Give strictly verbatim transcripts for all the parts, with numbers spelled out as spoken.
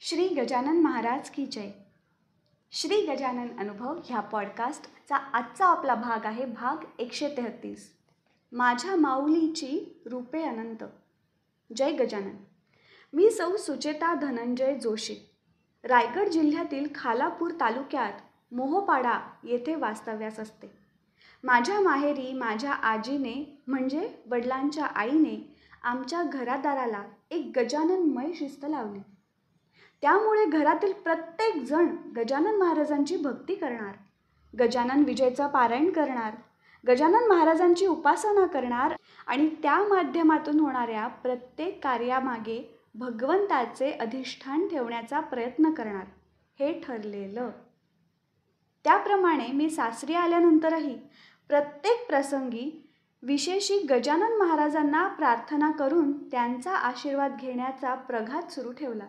श्री गजानन महाराज की जय. श्री गजानन अनुभव ह्या पॉडकास्टचा आजचा आपला भाग आहे भाग एकशे तेहतीस. माझ्या माऊलीची रूपे अनंत. जय गजानन. मी सौ सुचेता धनंजय जोशी, रायगड जिल्ह्यातील खालापूर तालुक्यात मोहोपाडा येथे वास्तव्यास असते. माझ्या माहेरी माझ्या आजीने म्हणजे वडिलांच्या आईने आमच्या घरादाराला एक गजाननमय शिस्त लावली. त्यामुळे घरातील प्रत्येक जण गजानन महाराजांची भक्ती करणार, गजानन विजयचं पारायण करणार, गजानन महाराजांची उपासना करणार आणि त्या माध्यमातून होणाऱ्या प्रत्येक कार्यामागे भगवंताचे अधिष्ठान ठेवण्याचा प्रयत्न करणार हे ठरलेलं. त्याप्रमाणे मी सासरी आल्यानंतरही प्रत्येक प्रसंगी विशेषी गजानन महाराजांना प्रार्थना करून त्यांचा आशीर्वाद घेण्याचा प्रघात सुरू ठेवला.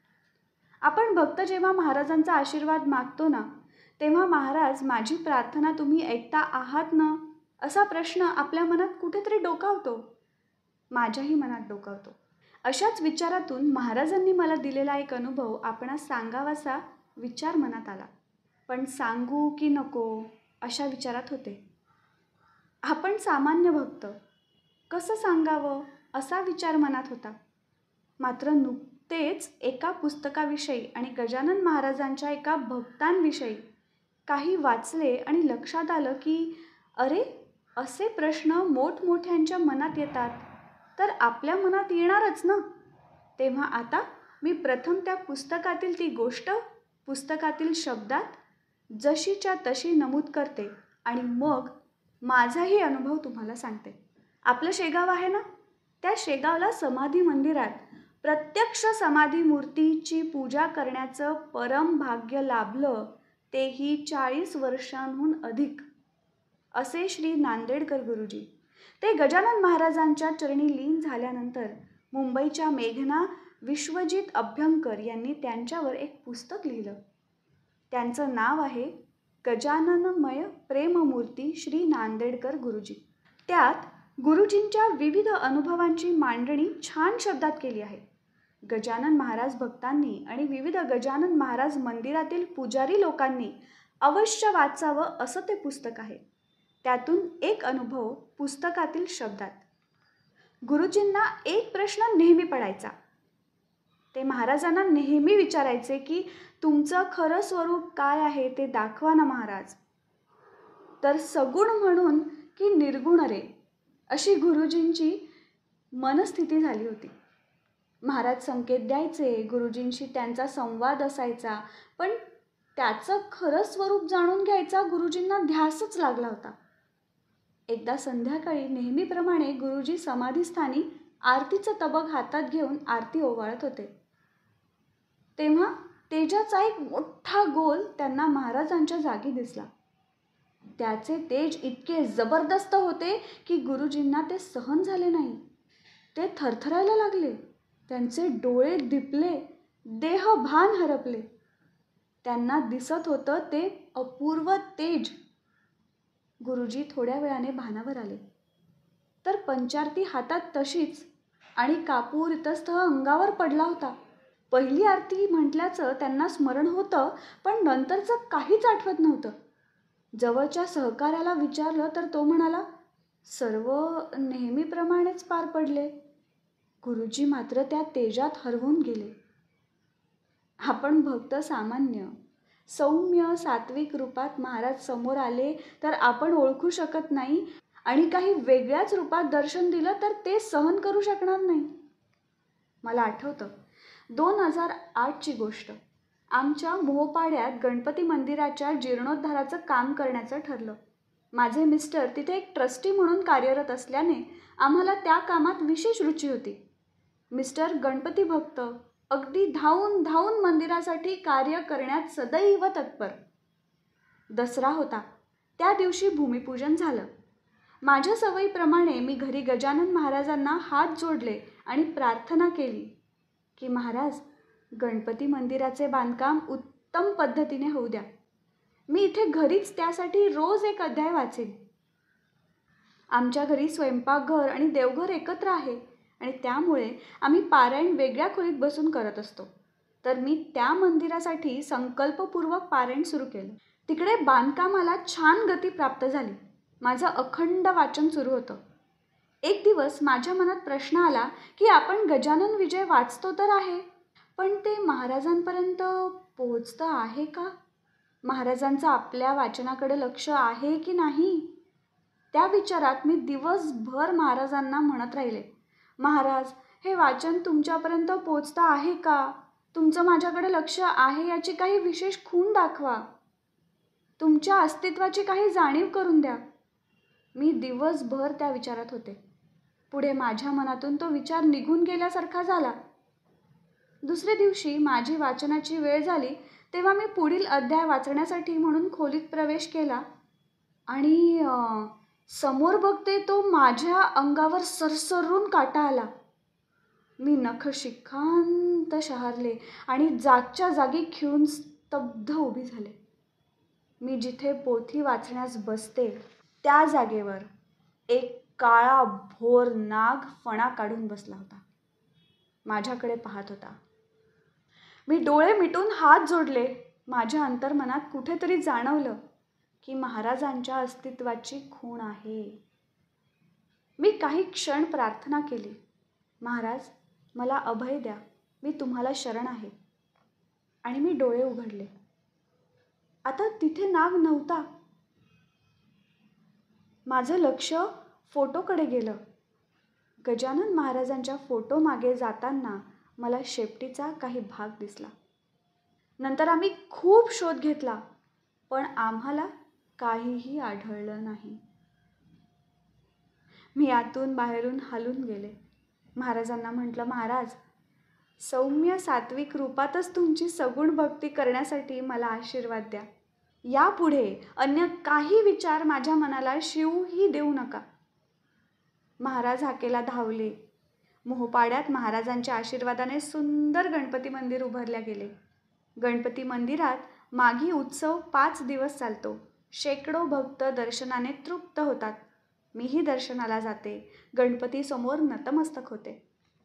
आपण भक्त जेव्हा महाराजांचा आशीर्वाद मागतो ना, तेव्हा महाराज माझी प्रार्थना तुम्ही ऐकता आहात ना, असा प्रश्न आपल्या मनात कुठेतरी डोकावतो. माझ्याही मनात डोकावतो. अशाच विचारातून महाराजांनी मला दिलेला एक अनुभव आपणास सांगावासा विचार मनात आला. पण सांगू की नको अशा विचारात होते. आपण सामान्य भक्त, कसं सांगावं असा विचार मनात होता. मात्र नुकतेच एका पुस्तकाविषयी आणि गजानन महाराजांच्या एका भक्तांविषयी काही वाचले आणि लक्षात आलं की अरे, असे प्रश्न मोठमोठ्यांच्या मनात येतात तर आपल्या मनात येणारच ना. तेव्हा आता मी प्रथम त्या पुस्तकातील ती गोष्ट पुस्तकातील शब्दात जशीच्या तशी नमूद करते आणि मग माझाही अनुभव तुम्हाला सांगते. आपलं शेगाव आहे ना, त्या शेगावला समाधी मंदिरात प्रत्यक्ष समाधी मूर्तीची पूजा करण्याचं परम भाग्य लाभलं, तेही चाळीस वर्षांहून अधिक. असे श्री नांदेडकर गुरुजी. ते गजानन महाराजांच्या चरणी लीन झाल्यानंतर मुंबईच्या मेघना विश्वजित अभ्यंकर यांनी त्यांच्यावर एक पुस्तक लिहिलं. त्यांचं नाव आहे गजाननमय प्रेममूर्ती श्री नांदेडकर गुरुजी. त्यात गुरुजींच्या विविध अनुभवांची मांडणी छान शब्दात केली आहे. गजानन महाराज भक्तांनी आणि विविध गजानन महाराज मंदिरातील पुजारी लोकांनी अवश्य वाचावं असं ते पुस्तक आहे. त्यातून एक अनुभव पुस्तकातील शब्दात. गुरुजींना एक प्रश्न नेहमी पडायचा. ते महाराजांना नेहमी विचारायचे की तुमचं खरं स्वरूप काय आहे ते दाखवा ना महाराज. तर सगुण म्हणून की निर्गुण रे, अशी गुरुजींची मनस्थिती झाली होती. महाराज संकेत द्यायचे, गुरुजींशी त्यांचा संवाद असायचा, पण त्याचं खरं स्वरूप जाणून घ्यायचा गुरुजींना ध्यासच लागला होता. एकदा संध्याकाळी नेहमीप्रमाणे गुरुजी समाधीस्थानी आरतीचं तबक हातात घेऊन आरती ओवाळत होते. तेव्हा तेजाचा एक मोठा गोल त्यांना महाराजांच्या जागी दिसला. त्याचे तेज इतके जबरदस्त होते की गुरुजींना ते सहन झाले नाही. ते थरथरायला लागले. त्यांचे डोळे दिपले, देह भान हरपले. त्यांना दिसत होतं ते अपूर्व तेज. गुरुजी थोड्या वेळाने भानावर आले तर पंचारती हातात तशीच आणि कापूर इतस्तः अंगावर पडला होता. पहिली आरती म्हटल्याचं त्यांना स्मरण होतं, पण नंतरचं काहीच आठवत नव्हतं. जवळच्या सहकार्याला विचारलं तर तो म्हणाला, सर्व नेहमीप्रमाणेच पार पडले. गुरुजी मात्र त्या तेजात हरवून गेले. आपण भक्त सामान्य सौम्य सात्विक रूपात महाराज समोर आले तर आपण ओळखू शकत नाही आणि काही वेगळ्याच रूपात दर्शन दिलं तर ते सहन करू शकणार नाही. मला आठवतं दोन हजार आठची गोष्ट. आमच्या मोहोपाड्यात गणपती मंदिराच्या जीर्णोद्धाराचं काम करण्याचं ठरलं. माझे मिस्टर तिथे एक ट्रस्टी म्हणून कार्यरत असल्याने आम्हाला त्या कामात विशेष रुची होती. मिस्टर गणपती भक्त, अगदी धावून धावून मंदिरासाठी कार्य करण्यात सदैव तत्पर. दसरा होता. त्या दिवशी भूमिपूजन झालं. माझ्या सवयीप्रमाणे मी घरी गजानन महाराजांना हात जोडले आणि प्रार्थना केली की महाराज, गणपती मंदिराचे बांधकाम उत्तम पद्धतीने होऊ द्या. मी इथे घरीच त्यासाठी रोज एक अध्याय वाचेन. आमच्या घरी स्वयंपाकघर आणि देवघर एकत्र आहे आणि त्यामुळे आम्ही पारायण वेगळ्या खोलीत बसून करत असतो. तर मी त्या मंदिरासाठी संकल्पपूर्वक पारायण सुरू केलं. तिकडे बांधकामाला छान गती प्राप्त झाली. माझं अखंड वाचन सुरू होतं. एक दिवस माझ्या मनात प्रश्न आला की आपण गजानन विजय वाचतो तर आहे, पण ते महाराजांपर्यंत पोहोचतं आहे का? महाराजांचं आपल्या वाचनाकडे लक्ष आहे की नाही? त्या विचारात मी दिवसभर महाराजांना म्हणत राहिले, महाराज, हे वाचन तुमच्यापर्यंत पोहोचतं आहे का? तुमचं माझ्याकडे लक्ष आहे याची काही विशेष खूण दाखवा. तुमच्या अस्तित्वाची काही जाणीव करून द्या. मी दिवसभर त्या विचारात होते. पुढे माझ्या मनातून तो विचार निघून गेल्यासारखा झाला. दुसऱ्या दिवशी माझी वाचनाची वेळ झाली तेव्हा मी पुढील अध्याय वाचण्यासाठी म्हणून खोलीत प्रवेश केला आणि समोर बघते तो माझ्या अंगावर सरसरून काटा आला. मी नखशिखांत शहारले आणि जागच्या जागी खिळून स्तब्ध उभी झाले. मी जिथे पोथी वाचण्यास बसते त्या जागेवर एक काळा भोर नाग फणा काढून बसला होता. माझ्याकडे पाहत होता. मी डोळे मिटून हात जोडले. माझ्या अंतर्मनात कुठेतरी जाणवलं की महाराजांच्या अस्तित्वाची खूण आहे. मी काही क्षण प्रार्थना केली, महाराज, मला अभय द्या, मी तुम्हाला शरण आहे. आणि मी डोळे उघडले. आता तिथे नाग नव्हता. माझं लक्ष फोटोकडे गेलं. गजानन महाराजांच्या फोटो मागे जाताना मला शेपटीचा काही भाग दिसला. नंतर आम्ही खूप शोध घेतला, पण आम्हाला काहीही आढळलं नाही. मी आतून बाहेरून हलून गेले. महाराजांना म्हटलं, महाराज, सौम्य सात्विक रूपातच तुमची सगुण भक्ती करण्यासाठी मला आशीर्वाद द्या. यापुढे अन्य काही विचार माझ्या मनाला शिवही देऊ नका. महाराज हाकेला धावले. मोहपाड्यात महाराजांच्या आशीर्वादाने सुंदर गणपती मंदिर उभारल्या गेले. गणपती मंदिरात माघी उत्सव पाच दिवस चालतो. शेकडो भक्त दर्शनाने तृप्त होतात. मीही दर्शनाला जाते, गणपती समोर नतमस्तक होते.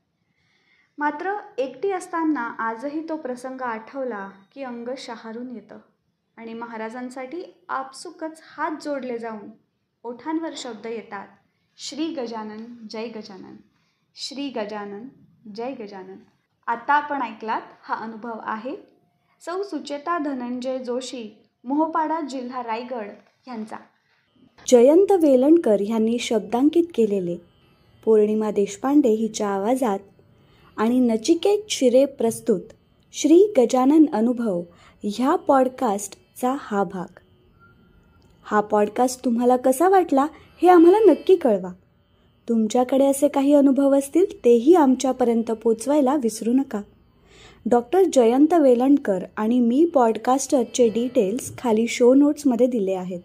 मात्र एकटी असताना आजही तो प्रसंग आठवला की अंग शहारून येतं आणि महाराजांसाठी आपसुकच हात जोडले जाऊन ओठांवर शब्द येतात, श्री गजानन जय गजानन, श्री गजानन जय गजानन. आता आपण ऐकलात हा अनुभव आहे सौ सुचेता धनंजय जोशी, मोहपाडा, जिल्हा रायगड यांचा. जयंत वेलणकर यांनी शब्दांकित केलेले, पौर्णिमा देशपांडे हिच्या आवाजात आणि नचिकेत शिरे प्रस्तुत श्री गजानन अनुभव ह्या पॉडकास्टचा हा भाग. हा पॉडकास्ट तुम्हाला कसा वाटला हे आम्हाला नक्की कळवा. तुमच्याकडे असे काही अनुभव असतील तेही आमच्यापर्यंत पोचवायला विसरू नका. डॉक्टर जयंत वेलणकर आणि मी पॉडकास्टरचे डिटेल्स खाली शो नोट्समध्ये दिले आहेत.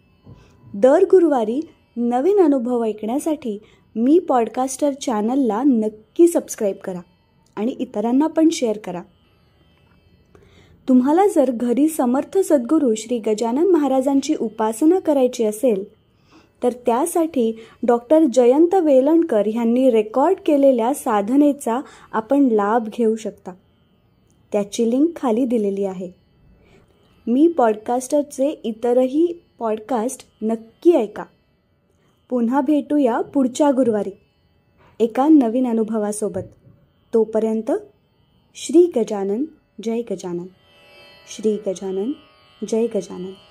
दर गुरुवारी नवीन अनुभव ऐकण्यासाठी मी पॉडकास्टर चॅनलला नक्की सबस्क्राईब करा आणि इतरांना पण शेअर करा. तुम्हाला जर घरी समर्थ सद्गुरू श्री गजानन महाराजांची उपासना करायची असेल तर त्यासाठी डॉक्टर जयंत वेलणकर यांनी रेकॉर्ड केलेल्या साधनेचा आपण लाभ घेऊ शकता. त्याची लिंक खाली दिलेली आहे. मी पॉडकास्टरचे इतरही पॉडकास्ट नक्की ऐका. पुन्हा भेटूया पुढच्या गुरुवारी एका नवीन अनुभवासोबत. तोपर्यंत श्री गजानन जय गजानन, श्री गजानन जय गजानन.